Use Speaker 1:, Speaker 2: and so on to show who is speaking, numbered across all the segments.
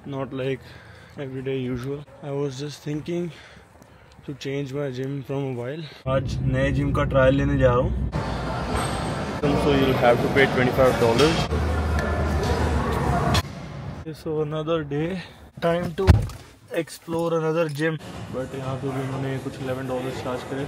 Speaker 1: not like everyday usual. I was just thinking to change my gym from a while. आज नए gym का trial लेने जा रहा हूँ, so you'll have to pay $25. So another day, time to explore another gym. But यहाँ पे भी उन्होंने कुछ $11 चार्ज करे.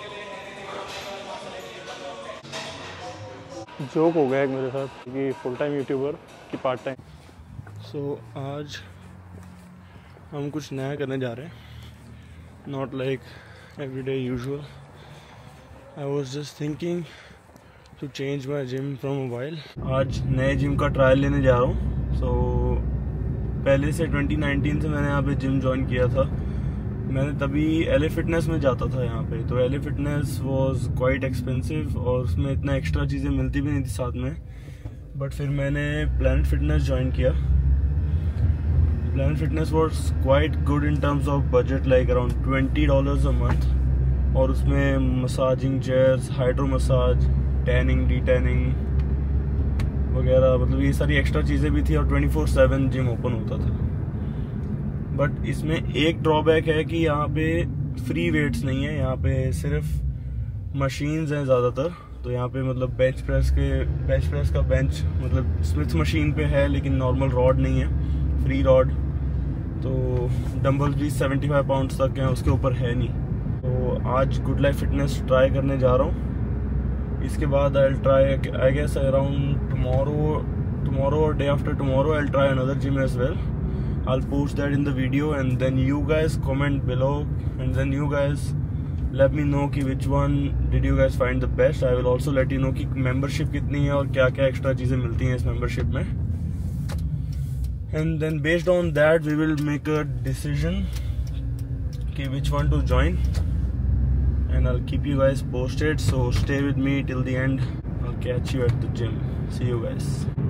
Speaker 1: जोक हो गया एक मेरे साथ कि फुल टाइम यूट्यूबर कि पार्ट टाइम. सो आज हम कुछ नया करने जा रहे हैं, not like everyday usual. I was just thinking to change my gym from a while. आज नए जिम का ट्रायल लेने जा रहा हूँ. सो पहले से 2019 से मैंने यहाँ पे जिम ज्वाइन किया था. मैंने तभी LA फिटनेस में जाता था यहाँ पे. तो LA fitness was quite expensive और उसमें इतना एक्स्ट्रा चीज़ें मिलती भी नहीं थी साथ में. बट फिर मैंने प्लैनेट फिटनेस ज्वाइन किया. Planet fitness was quite good in terms of budget, like around $20 a month. और उसमें massaging chairs, hydro massage, tanning, D tanning वगैरह, मतलब ये सारी एक्स्ट्रा चीज़ें भी थी. और 24/7 जिम ओपन होता था. बट इसमें एक ड्रॉबैक है कि यहाँ पे फ्री वेट्स नहीं है. यहाँ पे सिर्फ मशीन्स हैं ज़्यादातर. तो यहाँ पे मतलब बेंच प्रेस का बेंच मतलब स्मिथ मशीन पे है, लेकिन नॉर्मल रॉड नहीं है, फ्री रॉड. तो डंबल भी 75 पाउंड्स तक हैं, उसके ऊपर है नहीं. तो आज गुड लाइफ फिटनेस ट्राई करने जा रहा हूँ. इसके बाद I try, I guess around tomorrow or day after tomorrow I'll try another gym as well. I'll post that in the video and then you guys comment below and then you guys let me know कि which one did you guys find the best. I will also let you know कि membership कितनी है और क्या क्या extra चीज़ें मिलती हैं इस membership में. And then based on that we will make a decision कि which one to join. And I'll keep you guys posted, so stay with me till the end. I'll catch you at the gym. See you guys.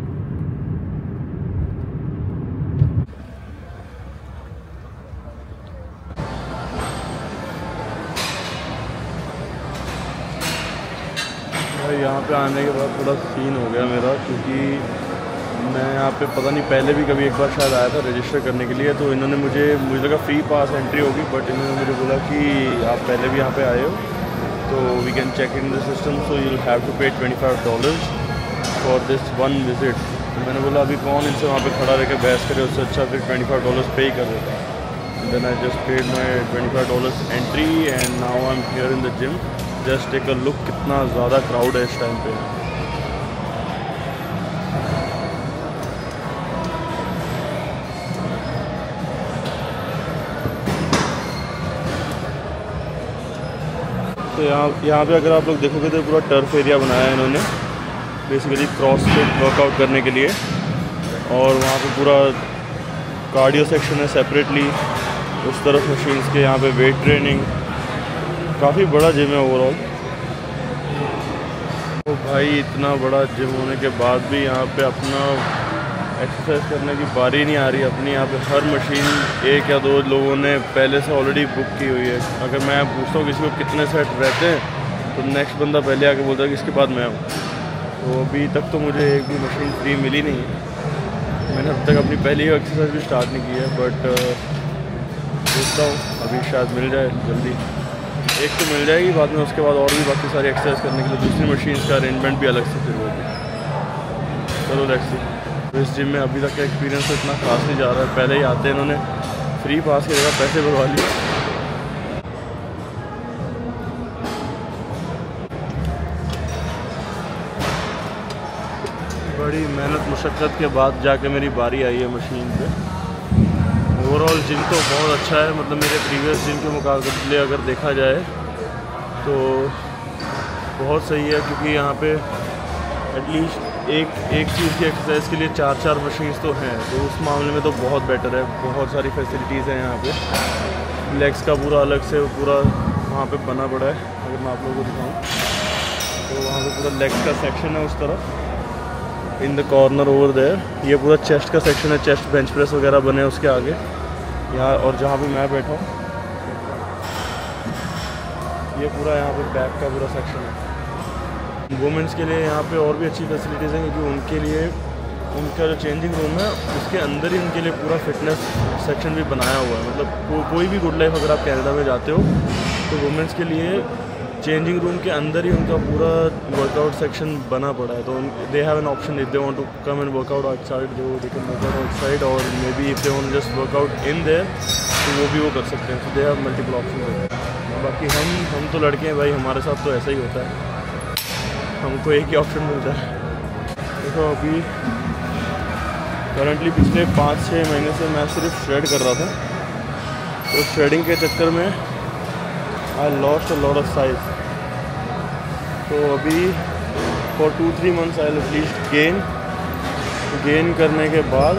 Speaker 1: यहाँ पे आने के बाद थोड़ा scene हो गया मेरा, क्योंकि मैं यहाँ पे पता नहीं पहले भी कभी एक बार शायद आया था रजिस्टर करने के लिए. तो इन्होंने मुझे लगा फ्री पास एंट्री होगी, बट इन्होंने मुझे बोला कि आप पहले भी यहाँ पे आए हो तो we can check in the system, so you have to pay $25 for this one visit. तो मैंने बोला अभी कौन इनसे वहाँ पे खड़ा रह के बहस करे, उससे अच्छा फिर $25 पे कर देता. Then I just paid my $25 entry and now I am here in the gym. Just take a look, कितना ज़्यादा क्राउड है इस टाइम पे. तो यहाँ पे अगर आप लोग देखोगे तो पूरा टर्फ एरिया बनाया है इन्होंने बेसिकली क्रॉसफिट वर्कआउट करने के लिए. और वहाँ पे पूरा कार्डियो सेक्शन है सेपरेटली. उस तरफ मशीन्स के, यहाँ पे वेट ट्रेनिंग. काफ़ी बड़ा जिम है ओवरऑल. तो भाई इतना बड़ा जिम होने के बाद भी यहाँ पे अपना एक्सरसाइज करने की बारी नहीं आ रही अपनी. यहाँ पे हर मशीन एक या दो लोगों ने पहले से ऑलरेडी बुक की हुई है. अगर मैं पूछता हूँ किसी को कितने सेट रहते हैं तो नेक्स्ट बंदा पहले आके बोलता है कि इसके बाद मैं हूँ. तो अभी तक तो मुझे एक भी मशीन फ्री मिली नहीं है. मैंने अब तक अपनी पहली एक्सरसाइज भी स्टार्ट नहीं की है, बट देखता हूँ अभी शायद मिल जाए जल्दी. एक तो मिल जाएगी, बाद में उसके बाद और भी बाकी सारी एक्सरसाइज करने के लिए दूसरी मशीन्स का अरेंजमेंट भी अलग से फिर होगी. चलो लेट्स सी. तो इस जिम में अभी तक का एक्सपीरियंस तो इतना खास नहीं जा रहा है. पहले ही आते हैं इन्होंने फ्री पास की जगह पैसे भरवा लिए. बड़ी मेहनत मुशक्क़त के बाद जाके मेरी बारी आई है मशीन पे. ओवरऑल जिम तो बहुत अच्छा है, मतलब मेरे प्रीवियस जिम के मुकाबले अगर देखा जाए तो बहुत सही है. क्योंकि यहाँ पे एटलीस्ट एक चीज़ की एक्सरसाइज के लिए 4 मशीन्स तो हैं. तो उस मामले में तो बहुत बेटर है. बहुत सारी फैसिलिटीज़ हैं यहाँ पे. लेग्स का पूरा अलग से पूरा वहाँ पे बना पड़ा है. अगर मैं आप लोगों को दिखाऊँ तो वहाँ पे पूरा लेग्स का सेक्शन है उस तरफ in the corner over there. ये पूरा चेस्ट का सेक्शन है. चेस्ट बेंच प्रेस वगैरह बने हैं उसके आगे यहाँ. और जहाँ पे मैं बैठा हूँ ये पूरा यहाँ पे बैक का पूरा सेक्शन है. वुमेंस के लिए यहाँ पे और भी अच्छी फैसिलिटीज़ हैं, क्योंकि उनके लिए उनका जो चेंजिंग रूम है उसके अंदर ही उनके लिए पूरा फिटनेस सेक्शन भी बनाया हुआ है। मतलब कोई भी गुड लाइफ अगर आप कनाडा में जाते हो तो वुमेंस के लिए चेंजिंग रूम के अंदर ही उनका पूरा वर्कआउट सेक्शन बना पड़ा है। तो they have an option if they want to come and workout outside, जो दे कैन वर्कआउट आउटसाइड, और maybe if they want just workout in there तो वो भी वो कर सकते हैं। तो दे हैव मल्टीपल ऑप्शन। बाकी हम तो लड़के हैं भाई, हमारे साथ तो ऐसा ही होता है, हमको एक ही ऑप्शन मिलता है। देखो अभी करंटली पिछले 5-6 महीने से मैं सिर्फ श्रेड कर रहा था, तो श्रेडिंग के चक्कर में I lost a lot of size. तो अभी for 2-3 months I at least gain करने के बाद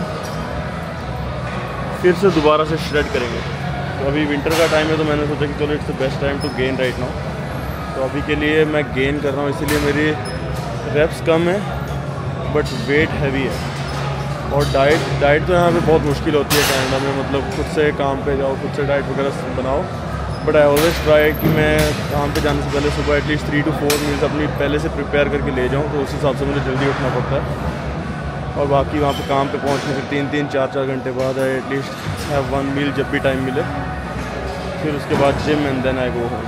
Speaker 1: फिर से दोबारा से श्रेड करेंगे। तो अभी विंटर का टाइम है तो मैंने सोचा कि चलो it's the best time to gain right now. तो अभी के लिए मैं गेन कर रहा हूँ, इसीलिए मेरी रेप्स कम है बट वेट हैवी है। और डाइट तो यहाँ पे बहुत मुश्किल होती है कनाडा में, मतलब खुद से काम पे जाओ, खुद से डाइट वगैरह बनाओ। बट आई ऑलवेज ट्राई कि मैं काम पे जाने से पहले सुबह एटलीस्ट 3 to 4 मील्स अपनी पहले से प्रिपेयर करके ले जाऊँ, तो उस हिसाब से मुझे जल्दी उठना पड़ता है। और बाकी वहाँ पे काम पे पहुँचने के 3-3, 4-4 घंटे बाद आई एटलीस्ट हैव 1 मील जब भी टाइम मिले, फिर उसके बाद gym and then I go home.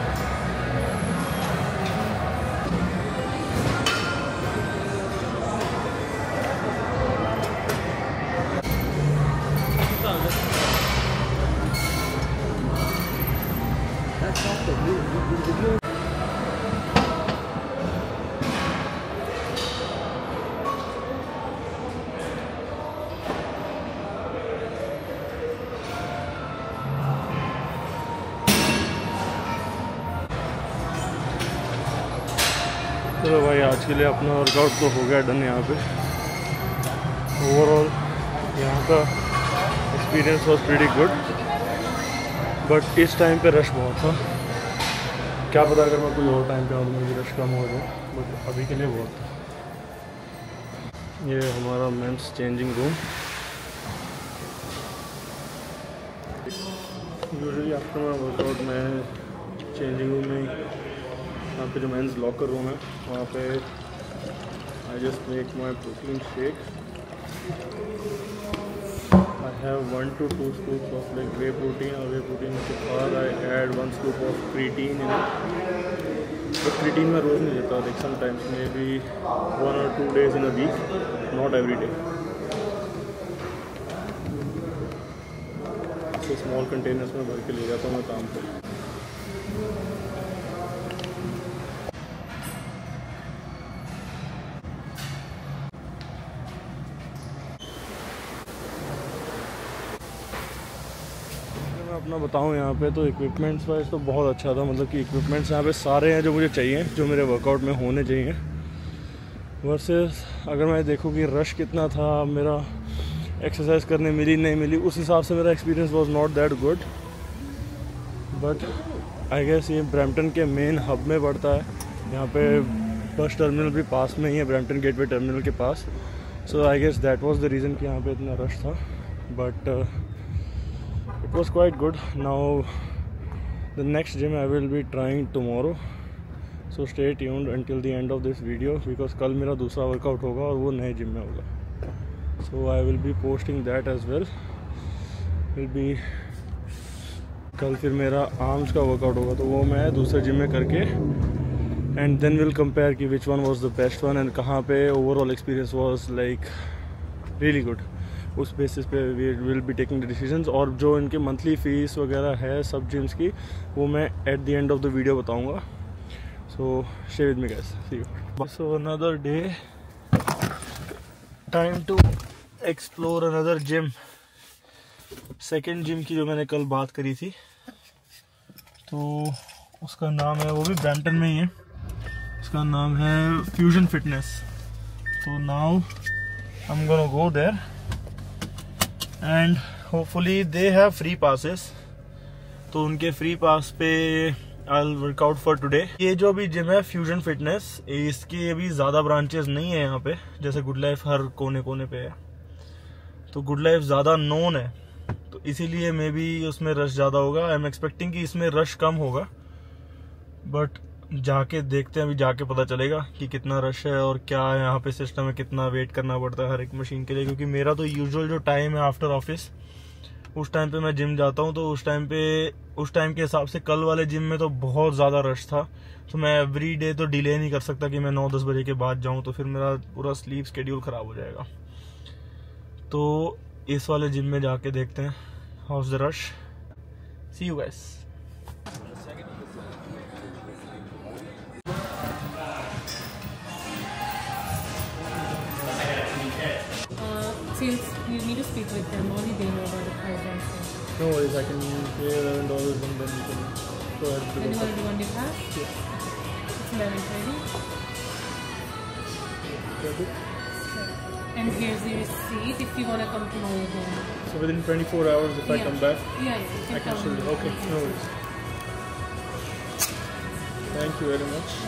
Speaker 1: चलो भाई, आज के लिए अपना वर्कआउट तो हो गया डन। यहाँ पे ओवरऑल यहाँ का experience was pretty good, but इस टाइम पे रश बहुत था। क्या पता अगर मैं कोई और टाइम पे आऊँ तो मुझे रश कम हो जाए, बट अभी के लिए बहुत था। ये हमारा men's changing room. Usually after my workout मैं चेंजिंग रूम में, यहाँ पे जो मेंस लॉकर रूम है वहाँ पे I just make my protein shake. I have 1 to 2 scoops of like whey protein, और वे प्रोटीन के बाद I add 1 scoop of creatine in it. तो क्रीटीन मैं रोज़ नहीं लेता, like sometimes maybe 1 or 2 days in a week, not every day. तो small containers में भर के ले जाता हूँ मैं काम पर। अपना बताऊं यहाँ पे तो इक्विपमेंट्स वाइज तो बहुत अच्छा था। मतलब कि इक्विपमेंट्स यहाँ पे सारे हैं जो मुझे चाहिए, जो मेरे वर्कआउट में होने चाहिए। वर्सेस अगर मैं देखूँ कि रश कितना था, मेरा एक्सरसाइज करने मिली नहीं मिली, उस हिसाब से मेरा experience was not that good. But I guess ये ब्रैम्पटन के मेन हब में पड़ता है। यहाँ पे बस टर्मिनल भी पास में ही है, ब्रैम्पटन गेटवे टर्मिनल के पास। So I guess that was the reason कि यहाँ पे इतना रश था। But it was quite good. Now the next gym I will be trying tomorrow, so stay tuned until the end of this video because कल मेरा दूसरा workout होगा और वो नए जिम में होगा। So I will be posting that as well. कल फिर मेरा आर्म्स का वर्कआउट होगा, तो वो मैं दूसरे जिम में करके एंड देन विल कंपेयर कि which one was the best one and कहाँ पे overall experience was like really good. उस बेसिस पे we will be taking the decisions. और जो इनके मंथली फ़ीस वगैरह है सब जिम्स की, वो मैं at the end of the video बताऊंगा। So stay with me guys, see you. So another day, time to explore another gym. Second gym की जो मैंने कल बात करी थी, तो उसका नाम है, वो भी ब्रैम्पटन में ही है, उसका नाम है फ्यूजन फिटनेस। तो now I am gonna go there and hopefully they have free passes. तो उनके फ्री पास पे I will workout for today. ये जो अभी जिम है फ्यूजन फिटनेस, इसकी अभी ज़्यादा ब्रांचेस नहीं है यहाँ पे, जैसे गुड लाइफ हर कोने कोने पे है। तो गुड लाइफ ज़्यादा नोन है, तो इसीलिए मे बी उसमें रश ज़्यादा होगा। आई एम एक्सपेक्टिंग कि इसमें रश कम होगा, बट जाके देखते हैं, अभी जाके पता चलेगा कि कितना रश है और क्या यहाँ पे सिस्टम है, कितना वेट करना पड़ता है हर एक मशीन के लिए। क्योंकि मेरा तो यूजुअल जो टाइम है आफ्टर ऑफिस, उस टाइम पे मैं जिम जाता हूँ, तो उस टाइम के हिसाब से कल वाले जिम में तो बहुत ज़्यादा रश था। तो मैं एवरी डे तो डिले नहीं कर सकता कि मैं 9-10 बजे के बाद जाऊँ, तो फिर मेरा पूरा स्लीप शेड्यूल ख़राब हो जाएगा। तो इस वाले जिम में जाके देखते हैं how's the rush. See you guys.
Speaker 2: Since you need to speak with them, only they know about the price.
Speaker 1: No worries, I can pay $11 and then you can go ahead with
Speaker 2: And you want to do one day pass?
Speaker 1: Yeah.
Speaker 2: It's 11:30.
Speaker 1: Sure.
Speaker 2: And here's the receipt if you want to come tomorrow again.
Speaker 1: So within 24 hours if I come back,
Speaker 2: Yeah, you
Speaker 1: I can still do. Okay, no worries. Thank you very much.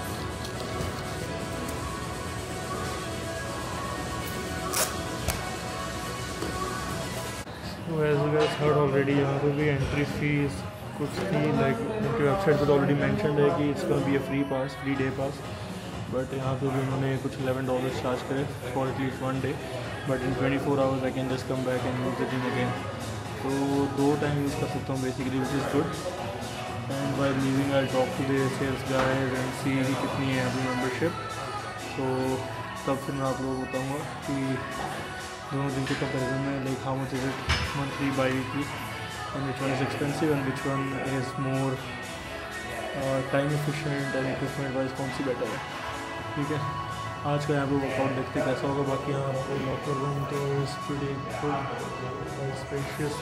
Speaker 1: So as you guys heard already, यहाँ पे भी entry fees कुछ थी, like उनकी website पे तो already mentioned है कि it's gonna be a free day pass, but यहाँ पे भी उन्होंने कुछ $11 चार्ज करे for at least 1 day, but in 24 hours I can just come back and use the gym again. तो 2 टाइम यूज़ कर सकता हूँ basically, which is good. And by leaving I talk to the sales guys and see कितनी है अभी membership, तो तब फिर मैं आप लोगों को बताऊँगा कि दोनों दिन के कंपेरिजन में, like how much is it monthly, biweekly, and which one is expensive and which one is more time efficient and equipment wise कौन सी बेटर है। ठीक है, आज का यहाँ पे वर्कआउट देखते कैसा होगा। बाकी यहाँ आपको लॉकर रूम तो is pretty good, spacious.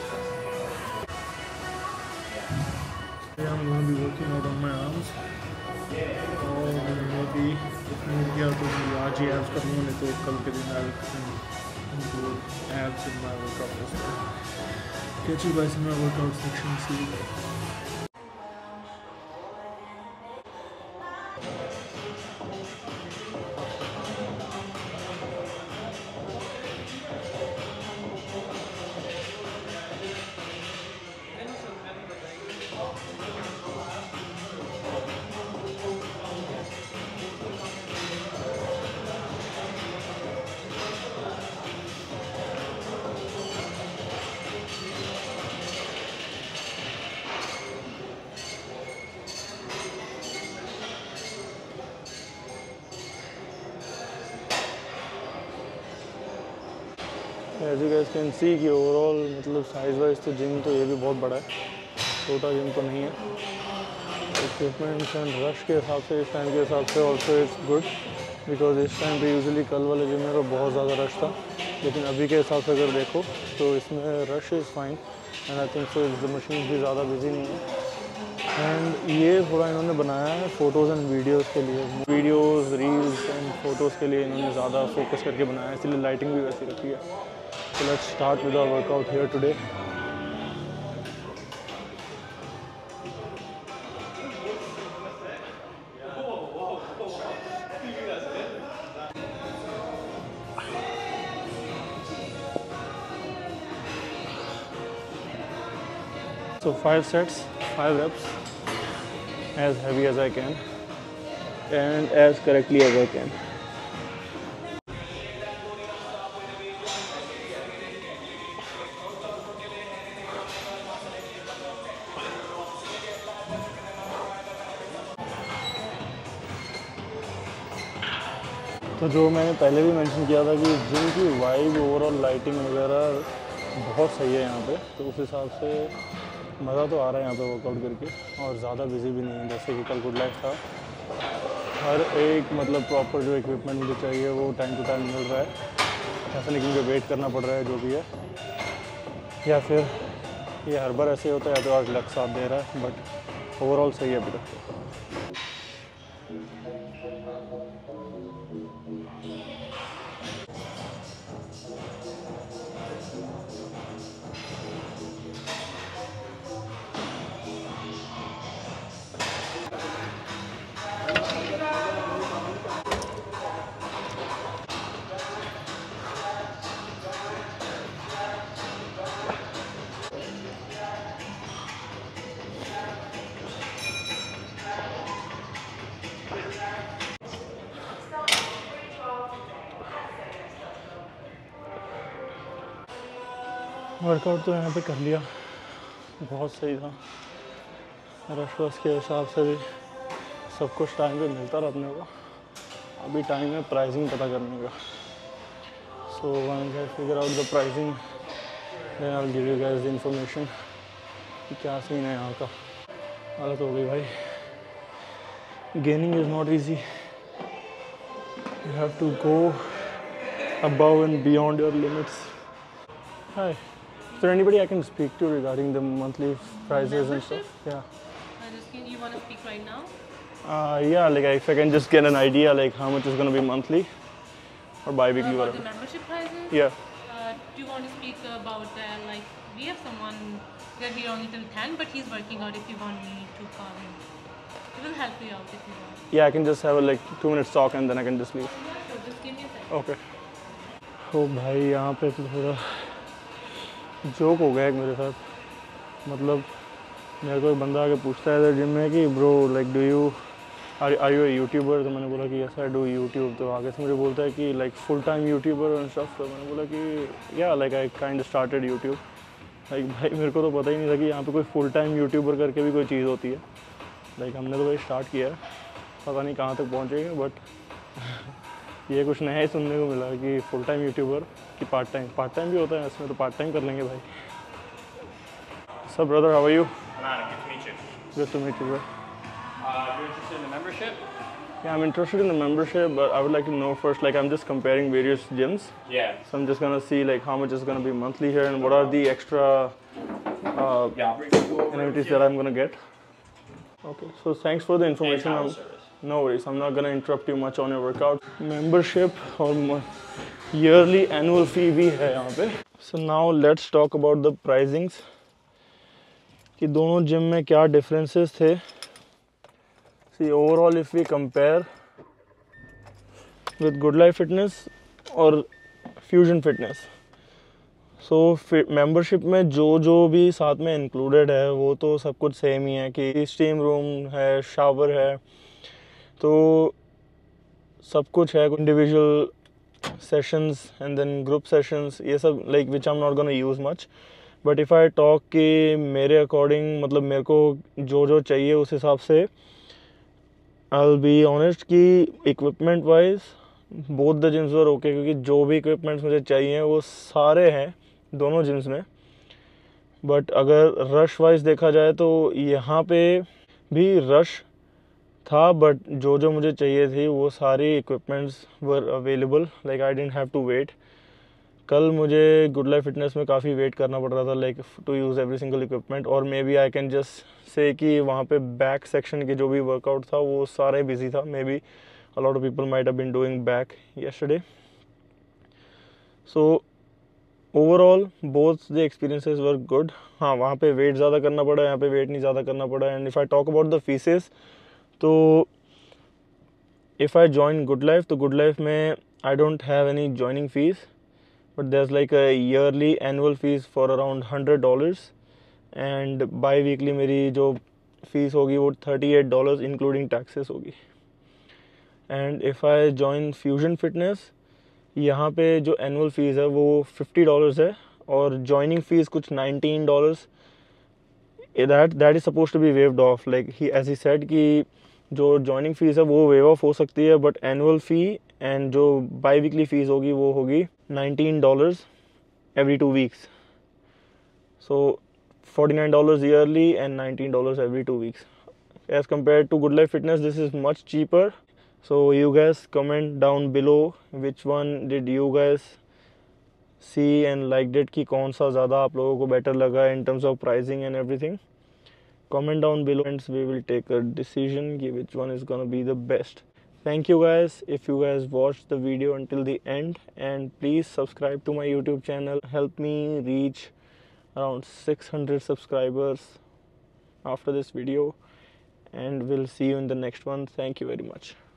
Speaker 1: I'm going to be working out on my arms, और मैंने भी इतना किया तो आज ही एब्स करूँगा, नहीं तो कल के दिन include abs in my workout as well. Catch you guys in my workout section. See you guys. As you guys can see कि ओवरऑल मतलब साइज़ वाइज तो जिम तो ये भी बहुत बड़ा है, छोटा जिम तो नहीं है। इक्विपमेंट्स एंड रश के हिसाब से, इस टाइम के हिसाब से ऑल्सो इट्स गुड, बिकॉज इस टाइम पे यूजुअली कल वाले जिम में तो बहुत ज़्यादा रश था, लेकिन अभी के हिसाब से अगर देखो तो इसमें rush is fine and I think so the machine भी ज़्यादा बिजी नहीं है। एंड ये थोड़ा इन्होंने बनाया है फ़ोटोज़ एंड वीडियोज़ के लिए, वीडियोज़ रील्स एंड फोटोज़ के लिए इन्होंने ज़्यादा फोकस करके बनाया है, इसलिए लाइटिंग भी वैसी रखी है। So let's start with our workout here today. So 5 sets, 5 reps, as heavy as I can and as correctly as I can. तो जो मैंने पहले भी मेंशन किया था कि जिम की वाइब, ओवरऑल लाइटिंग वगैरह बहुत सही है यहाँ पे, तो उस हिसाब से मज़ा तो आ रहा है यहाँ पे वर्कआउट करके, और ज़्यादा बिजी भी नहीं है जैसे कि कल गुड लाइफ था। हर एक मतलब प्रॉपर जो इक्विपमेंट मुझे चाहिए वो टाइम टू टाइम मिल रहा है, ऐसा नहीं कि मुझे वेट करना पड़ रहा है जो भी है, या फिर ये हर बार ऐसे होता है या तो आज लक साथ दे रहा है, बट ओवरऑल सही है अभी तक। वर्कआउट तो यहाँ पे कर लिया, बहुत सही था। रश वश के हिसाब से भी सब कुछ टाइम पे मिलता रहा अपने को। अभी टाइम है प्राइसिंग पता करने का। So once I figure out the pricing then I will give you guys the information कि क्या सीन है यहाँ का। हालत हो गई भाई। Gaining is not easy, you have to go above and beyond your limits. Hi, is there anybody I can speak to regarding the monthly prices and stuff? Yeah.
Speaker 2: You want to speak right now?
Speaker 1: Yeah, like if I can just get an idea like how much is going to be monthly or bi-weekly,
Speaker 2: About
Speaker 1: whatever.
Speaker 2: the membership prices?
Speaker 1: Yeah.
Speaker 2: Do you want to speak about like we have someone that we only till 10, but he's working out. If you want me to call him, he will help you out if you want.
Speaker 1: Yeah, I can just have a like 2 minutes talk and then I can just leave.
Speaker 2: So just give me a second.
Speaker 1: Okay. ओ भाई यहाँ पे तो थोड़ा joke हो गया एक मेरे साथ। मतलब मेरे को एक बंदा आके पूछता है जिम में कि bro like do you are you YouTuber. तो मैंने बोला कि यस आई डू यूट्यूब। तो आगे से मुझे बोलता है कि like full time YouTuber and stuff. तो मैंने बोला कि yeah like I kind started YouTube. Like भाई मेरे को तो पता ही नहीं था कि यहाँ पे कोई फुल टाइम यूट्यूबर करके भी कोई चीज़ होती है। लाइक हमने तो भाई स्टार्ट किया है, पता नहीं कहाँ तक पहुँचेंगे, बट ये कुछ नया ही सुनने को मिला कि फुल टाइम यूट्यूबर कि पार्ट टाइम भी होता है इसमें। तो पार्ट टाइम कर लेंगे भाई। Sup brother, how are you? Good to meet you, bro.
Speaker 3: You're interested in the membership?
Speaker 1: Yeah, I'm interested in the membership, but I would like to know first, like I'm just comparing various gyms.
Speaker 3: Yeah.
Speaker 1: So I'm just gonna see like how much is gonna be monthly here and what are the extra
Speaker 3: Yeah, I'll bring you over
Speaker 1: amenities
Speaker 3: to
Speaker 1: that I'm gonna get. Okay, so thanks for the information.
Speaker 3: towel service.
Speaker 1: No worries, I'm not gonna interrupt you much on your workout. Membership or yearly annual fee भी है यहाँ पे. So now let's talk about the pricings. कि दोनों gym में क्या differences थे. See, overall if we compare with Good Life Fitness और Fusion Fitness, so membership में जो भी साथ में included है वो तो सब कुछ सेम ही है कि स्टीम रूम है, शावर है, तो सब कुछ है. Individual sessions and then group sessions, ये सब like which I am not gonna use much. But if I talk कि मेरे अकॉर्डिंग मतलब मेरे को जो चाहिए उस हिसाब से आई विल बी ऑनेस्ट कि equipment wise both the gyms were okay, क्योंकि जो भी इक्विपमेंट्स मुझे चाहिए वो सारे हैं दोनों जिम्स में. बट अगर रश वाइज देखा जाए तो यहाँ पे भी रश था, बट जो मुझे चाहिए थी वो सारी equipments were available. Like I didn't have to wait. कल मुझे गुड लाइफ फिटनेस में काफ़ी वेट करना पड़ रहा था like to use every single equipment. और maybe I can just say कि वहाँ पे बैक सेक्शन के जो भी वर्कआउट था वो सारे बिजी था. Maybe a lot of people might have been doing back yesterday. So overall both the experiences were good. हाँ, वहाँ पे वेट ज़्यादा करना पड़ा, यहाँ पे वेट नहीं ज़्यादा करना पड़ा. And if I talk about the fees, तो if I join good life, तो गुड लाइफ में I don't have any joining fees, but there is like a yearly annual fees for around $100. And biweekly मेरी जो fees होगी वो $38 including taxes होगी. And if I join fusion fitness, यहाँ पे जो एनुअल फ़ीस है वो $50 है और जॉइनिंग फ़ीस कुछ $19. That is suppose to be waived off. Like he as he said कि जो जॉइनिंग फ़ीस है वो वेव ऑफ हो सकती है, बट एनुअल फ़ी एंड जो बाई वीकली फ़ीस होगी वो होगी $19 every 2 weeks. So $49 yearly and $19 every 2 weeks. As compared to Good Life Fitness, this is much cheaper. So you guys comment down below which one did you guys see and liked it, कि कौन सा ज़्यादा आप लोगों को better लगा in terms of pricing and everything. Comment down below and we will take a decision कि which one is gonna be the best. Thank you guys if you guys watched the video until the end, and please subscribe to my YouTube channel. Help me reach around 600 subscribers after this video, and we'll see you in the next one. Thank you very much.